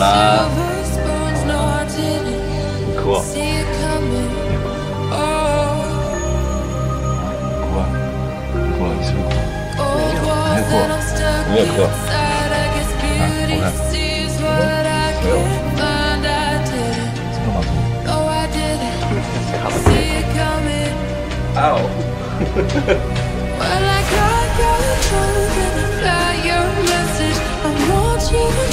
아, 그거. 그거 있으면 그거. 왜 그거? 아, 뭐야? 왜요? 아우. Well, I got your truth and I got your message. I want you to